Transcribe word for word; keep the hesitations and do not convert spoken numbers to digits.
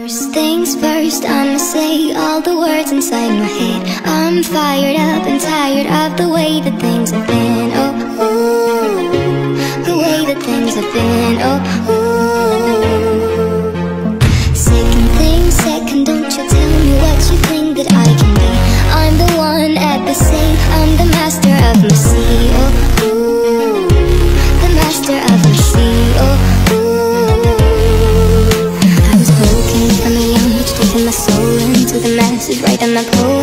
First things first, I'ma say all the words inside my head. I'm fired up and tired of the way that things have been. Oh, ooh, the way that things have been. Oh, ooh. Second thing second, don't you tell me what you think that I can be. I'm the one at the sea, I'm the master of my sea. Oh, ooh, the master of my sea. Oh, my soul into the masses, writing my poetry.